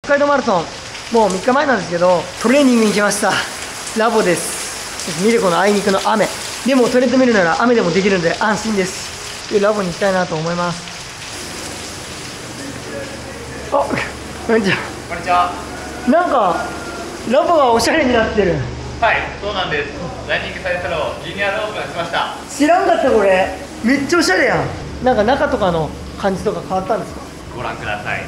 海道マラソン、もう3日前なんですけど、トレーニングに来ました。ラボです。ミルコのあいにくの雨。でもトレッドミルなら雨でもできるんで安心です。で、ラボに行きたいなと思います。あ、こんにちは。 こんにちは。 なんか、ラボがおしゃれになってる。 はい、そうなんです。ランニングサイトロー、リニアルオープンしました。 知らんかった、これ。めっちゃおしゃれやん。なんか中とかの感じとか変わったんですか？ ご覧ください。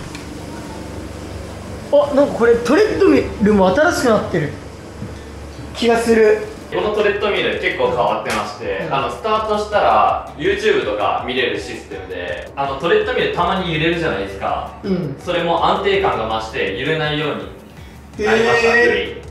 あ、なんかこれトレッドミルも新しくなってる気がする。 このトレッドミル結構変わってまして、スタートしたら YouTube とか見れるシステムで、トレッドミルたまに揺れるじゃないですか。それも安定感が増して揺れないようになりました。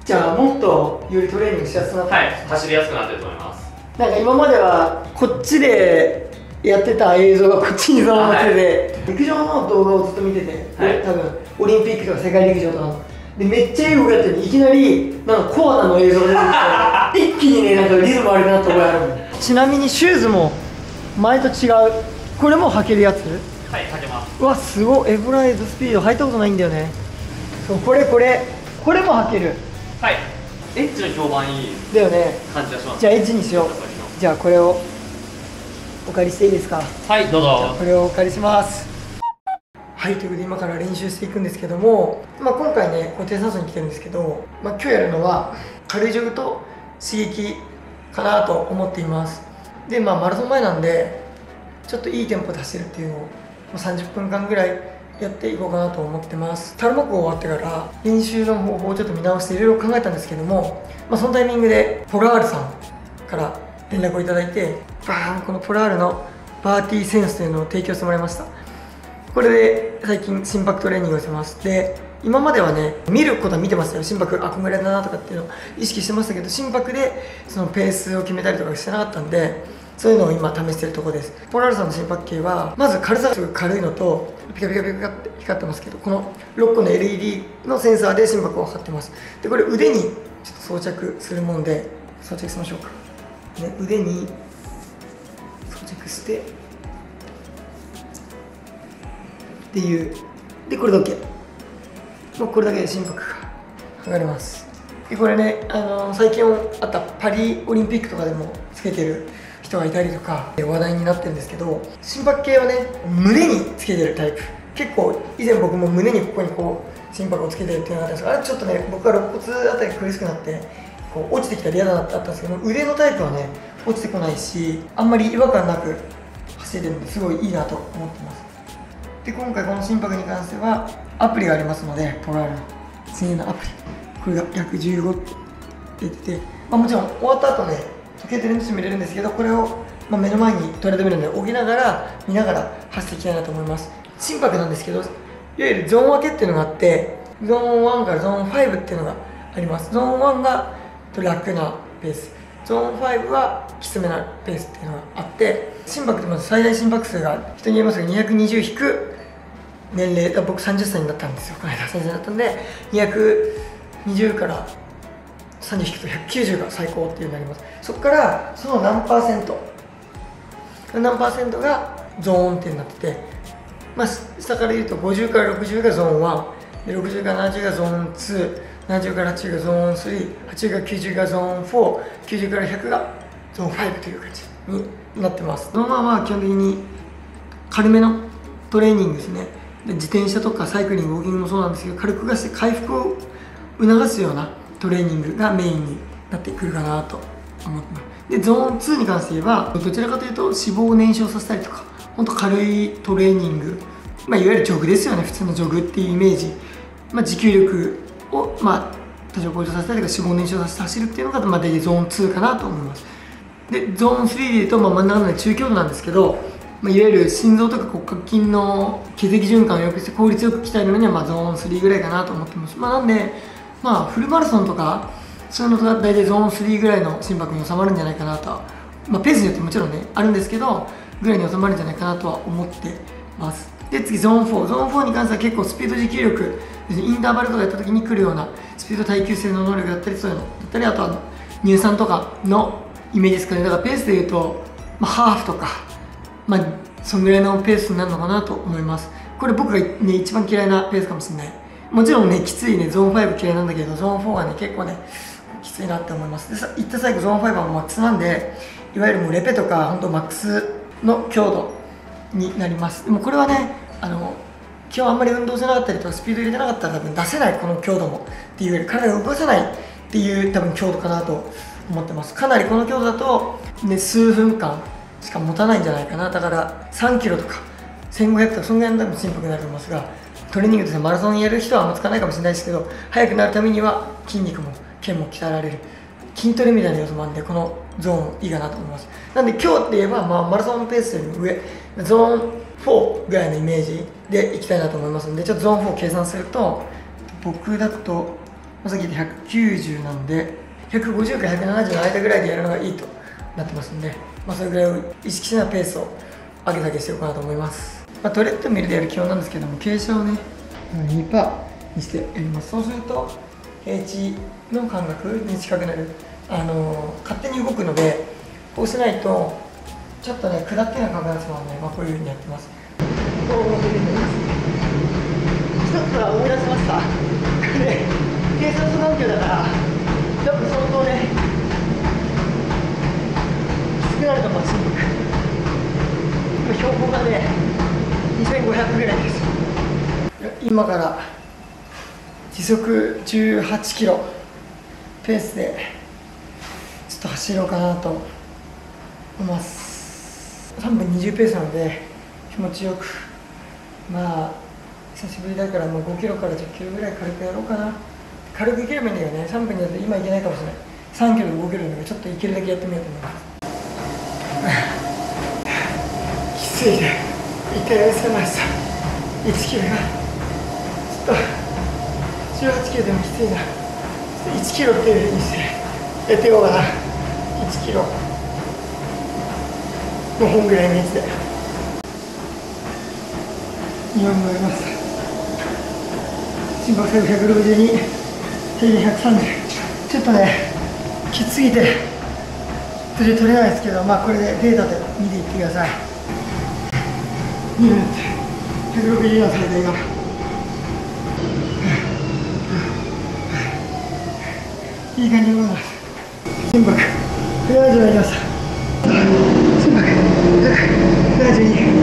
じゃあもっとよりトレーニングしやすくなった。 はい、走りやすくなってると思います。 なんか今まではこっちでやってた映像がこっちにそのまま出て、陸上の動画をずっと見てて、多分オリンピックとか世界陸上とかのでめっちゃいい動きやってるのに、いきなりなんかコアなの映像が出てきて一気にね、なんかリズム悪くなった覚えあるもん。ちなみにシューズも前と違う。これも履けるやつ？ はい、履けます。 うわ、すごい。エブライズスピード履いたことないんだよね。そう、これも履ける。 はい、エッジの評判いいだよね。 感じがします。 じゃあエッジにしよう。じゃあこれをお借りしていいですか？ はい、どうぞ。 これをお借りします。はい、ということで今から練習していくんですけども、今回ね、この低酸素に来てるんですけど、今日やるのは軽いジョグと刺激かなと思っています。で、マラソン前なんで、ちょっといいテンポで走るっていうのを30分間ぐらいやっていこうかなと思ってます。タルマ湖終わってから練習の方法をちょっと見直していろいろ考えたんですけども、そのタイミングでポラールさんから連絡をいただいて、このポラールのパーティーセンスというのを提供してもらいました。これで最近心拍トレーニングをしてます。で、今まではね、見ることは見てましたよ。心拍こんぐらいだなとかっていうのを意識してましたけど、心拍でそのペースを決めたりとかしてなかったんで、そういうのを今試してるところです。ポラールさんの心拍計はまず軽さがすごい軽いのと、ピカピカピカって光ってますけど、この6個の LED のセンサーで心拍を測ってます。で、これ腕にちょっと装着するもんで装着しましょうか、ね、腕に装着してっていう。で、これだけもうこれだけで心拍が測れます。で、これね、最近あったパリオリンピックとかでもつけてる人がいたりとか話題になってるんですけど、心拍計はね、胸につけてるタイプ。結構以前僕も胸にここにこう心拍をつけてるっていうのがあったんですが、あれちょっとね、僕は肋骨あたり苦しくなってこう落ちてきたら嫌だなってあったんですけど、腕のタイプはね落ちてこないし、あんまり違和感なく走れるのですごいいいなと思ってます。で、今回この心拍に関してはアプリがありますので、ポラールの次のアプリ、これが約15って出てて、もちろん終わった後ね、時計で練習見れるんですけど、これを目の前にトレードミルで置きながら見ながら走っていきたいなと思います。心拍なんですけど、いわゆるゾーン分けっていうのがあって、ゾーン1からゾーン5っていうのがあります。ゾーン1が楽なペース、ゾーン5はきつめなペースっていうのがあって、心拍ってまず最大心拍数が人に言いますが220引く年齢、僕30歳になったんですよ、この間30歳になったんで、220から30引くと190が最高っていうのになります。そこからその何パーセントがゾーンってなってて、下から言うと50から60がゾーン1で、60から70がゾーン2、70から80がゾーン3、80から90がゾーン4、90から100がゾーン5という感じになってます。ゾーン1は基本的に軽めのトレーニングですね。で、自転車とかサイクリング、ウォーキングもそうなんですけど、軽くして回復を促すようなトレーニングがメインになってくるかなと思ってます。で、ゾーン2に関して言えば、どちらかというと脂肪を燃焼させたりとか、ほんと軽いトレーニング、いわゆるジョグですよね。普通のジョグっていうイメージ、持久力を多少向上させたりとか、脂肪を燃焼させて走るっていうのが大体ゾーン2かなと思います。で、ゾーン3でいうと、真ん中の中強度なんですけど、いわゆる心臓とか骨格筋の血液循環を良くして効率よく鍛えるのにはゾーン3ぐらいかなと思ってます。なんでフルマラソンとかそういうのが大体ゾーン3ぐらいの心拍に収まるんじゃないかなとは、ペースによってもちろんねあるんですけど、ぐらいに収まるんじゃないかなとは思ってます。で、次ゾーン4に関しては結構スピード持久力、インターバルとかやった時に来るようなスピード耐久性の能力だったり、そういうのだったり、あとは乳酸とかのイメージですかね。だからペースでいうと、ハーフとかそんぐらいのペースになるのかなと思います。これ僕がね一番嫌いなペースかもしれない。 もちろんねきついねゾーン5系なんだけど、ゾーン4がね結構ねきついなって思います。でいった最後ゾーン5はマックスなんで、いわゆるもうレペとか本当マックスの強度になります。でもこれはね今日あんまり運動してなかったりとかスピード入れてなかったら多分出せない、この強度もっていうより体を動かせないっていう多分強度かなと思ってます。かなりこの強度だと、ね、数分間しか持たないんじゃないかな。だから3キロとか1500とかそんぐらいの多分心拍になると思いますが、トレーニングとしてマラソンやる人はあんまつかないかもしれないですけど、速くなるためには筋肉も腱も鍛えられる筋トレみたいな要素もあるんで、このゾーンいいかなと思います。なんで今日って言えば、マラソンのペースよりも上、ゾーン4ぐらいのイメージでいきたいなと思いますので、ちょっとゾーン4を計算すると、僕だとさっき言った190なんで150から170の間ぐらいでやるのがいいとなってますんで、それぐらいを意識しながらペースを上げ下げしていこうかなと思います。トレッドミルでやる基本なんですけども、傾斜をね 2% にしてやります。そうすると平地の感覚に近くなる、勝手に動くので、こうしないとちょっとね下ってな感覚がするので、こういう風にやってます。こう表になります。一つは思い出しました。これ計算環境だから多分相当ねきつくなると思う。心拍今標高がね2500ぐらいです。今から時速18キロペースでちょっと走ろうかなと思います。3分20ペースなので気持ちよく、久しぶりだからもう5キロから10キロぐらい軽くやろうかな。軽くいければいいんだよね。3分にやると今いけないかもしれない。3キロで5キロでちょっといけるだけやってみようと思います。きついね。1回休みました。1キロがちょっと18キロでもきついな。1キロっていうふうにしてやっていこうかな。1キロ5本ぐらいのやつで2本もあります。心拍数162、平均130。ちょっとねきつすぎて途中取れないですけど、これでデータで見ていってください。2分160の最大がいい感じに動いてます。心拍170になりました。心拍172、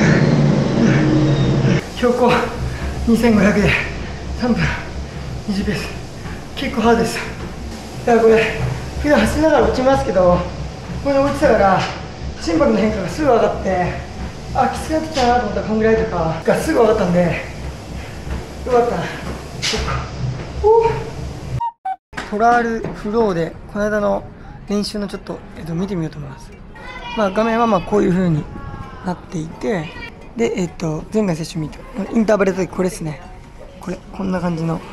標高2500で3分20ペース、結構ハードです。だからこれ普段走りながら落ちますけど、これで落ちたから心拍の変化がすぐ上がって、きつくなってきたなと思ったらこんぐらいとかがすぐ分かったんでよかったな。トラールフローでこの間の練習のちょっと、見てみようと思います。画面はこういう風になっていて、で、前回接種見てインターバルの時これですね。こんな感じの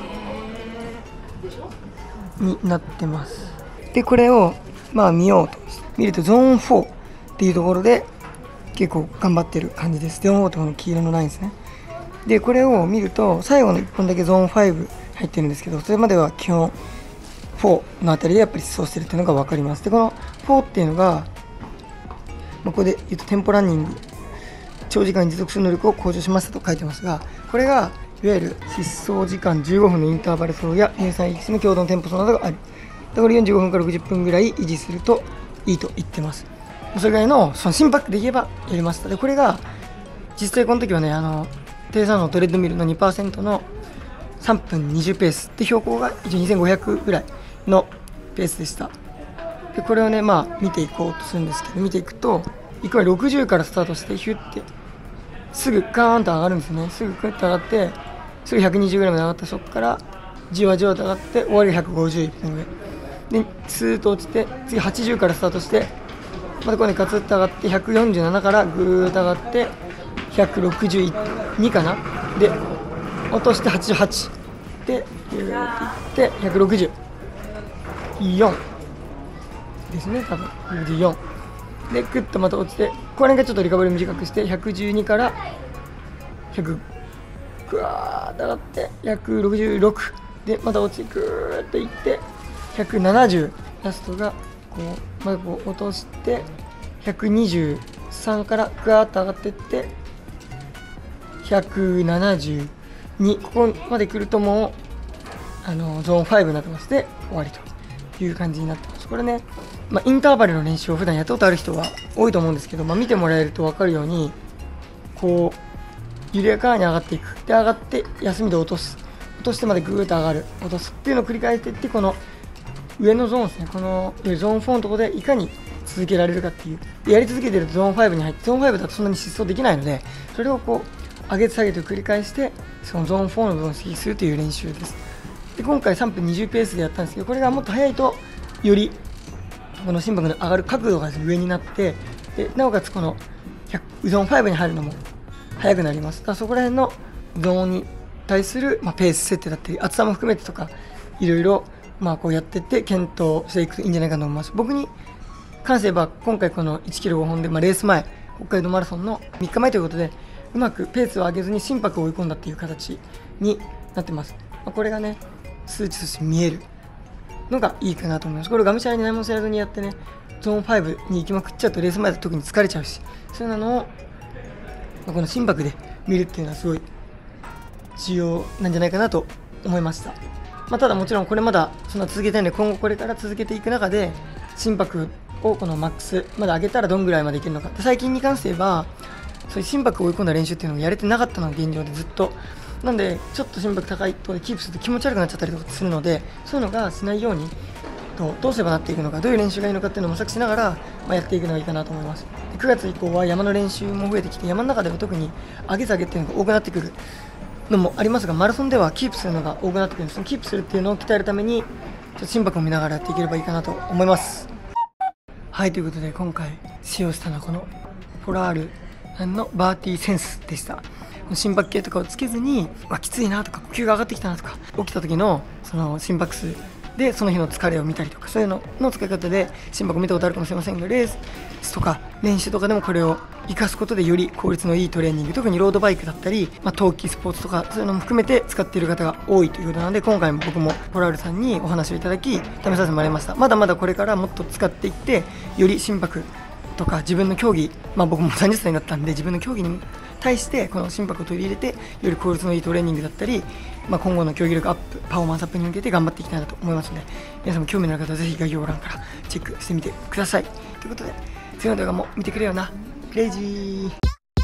になってます。でこれを見ようと見るとゾーン4っていうところで結構頑張ってる感じです。ゾーン4とこの黄色のラインですね。でこれを見ると最後の1本だけゾーン5入ってるんですけど、それまでは基本4のあたりでやっぱり出走してるっていうのが分かります。でこの4っていうのが、ここで言うとテンポランニング、長時間持続する能力を向上しましたと書いてますが、これがいわゆる疾走時間15分のインターバル走や乳酸エキスの強度のテンポ走などがあり、だから45分から60分ぐらい維持するといいと言ってます。それぐらいの心拍で言えばやりました。でこれが実際この時はね、低酸素のトレッドミルの 2% の3分20ペースで標高が一応2500ぐらいのペースでした。でこれをね見ていこうとするんですけど、見ていくといくら60からスタートしてヒュッてすぐガーンと上がるんですね。すぐクッと上がってすぐ120ぐらいまで上がって、そこからじわじわと上がって終わりが150分ぐらいでスーッと落ちて、次80からスタートしてまたここでガツッと上がって147からぐーっと上がって162かなで落として88でいって164ですね、多分64でグッとまた落ちて、これがちょっとリカバリー短くして112から100ぐわーっと上がって166でまた落ちてぐーっといって170、ラストがこうまたこう落として123からぐわーっと上がっていって172 にここまで来るともうゾーン5になってまして終わりという感じになってます。これね、インターバルの練習を普段やったことある人は多いと思うんですけど、見てもらえると分かるようにこう緩やかに上がっていく、で上がって休みで落としてまでぐーっと上がる、落とすっていうのを繰り返していって、この上のゾーンですね、このゾーン4のところでいかに続けられるかっていう、やり続けてるとゾーン5に入って、ゾーン5だとそんなに疾走できないので、それをこう上げて下げて繰り返してそのゾーン4の部分を刺激するという練習です。で今回3分20ペースでやったんですけど、これがもっと速いとよりこの心拍の上がる角度が上になって、でなおかつこのゾーン5に入るのも速くなります。だからそこら辺のゾーンに対する、ペース設定だったり厚さも含めてとかいろいろこうやっていって検討していくといいんじゃないかと思います。僕に関しては今回この1キロ5本で、レース前北海道マラソンの3日前ということでうまくペースを上げずに心拍を追い込んだっていう形になってます。これがね数値として見えるのがいいかなと思います。これがむしゃらに何も知らずにやってね、ゾーン5に行きまくっちゃうとレース前だと特に疲れちゃうし、そういうのを、この心拍で見るっていうのはすごい重要なんじゃないかなと思いました。ただもちろんこれまだそんな続けたいので、今後これから続けていく中で心拍をこのマックスまで上げたらどんぐらいまでいけるのか、で最近に関して言えばそういう心拍を追い込んだ練習っていうのをやれてなかったのが現状でずっとなんで、ちょっと心拍高いとキープすると気持ち悪くなっちゃったりとかするので、そういうのがしないようにどうすればなっていくのか、どういう練習がいいのかっていうのを模索しながら、やっていくのがいいかなと思います。9月以降は山の練習も増えてきて、山の中では特に上げ下げっていうのが多くなってくるのもありますが、マラソンではキープするのが多くなってくるんです。キープするっていうのを鍛えるためにちょっと心拍を見ながらやっていければいいかなと思います。はい、ということで今回使用したのはこのポラールのバーティーセンスでした。心拍計とかをつけずに、きついなとか呼吸が上がってきたなとか、起きた時のその心拍数でその日の疲れを見たりとか、そういうのの使い方で心拍を見たことあるかもしれませんが、レースとか練習とかでもこれを活かすことでより効率のいいトレーニング、特にロードバイクだったり、冬季スポーツとかそういうのも含めて使っている方が多いということなので、今回も僕もポラールさんにお話をいただき試させてもらいました。まだまだこれからもっと使っていって、より心拍とか自分の競技、僕も30歳になったんで自分の競技に対してこの心拍を取り入れてより効率のいいトレーニングだったり、今後の競技力アップ、パフォーマンスアップに向けて頑張っていきたいなと思いますので、皆さんも興味のある方はぜひ概要欄からチェックしてみてください。ということで次の動画も見てくれよな、クレイジー。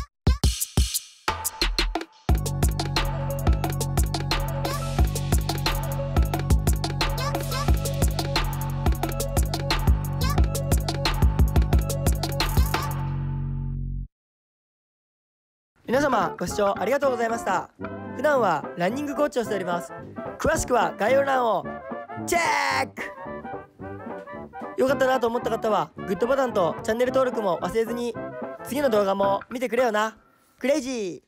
皆様ご視聴ありがとうございました。普段はランニングコーチをしております。詳しくは概要欄をチェック。よかったなと思った方はグッドボタンとチャンネル登録も忘れずに、次の動画も見てくれよな、クレイジー。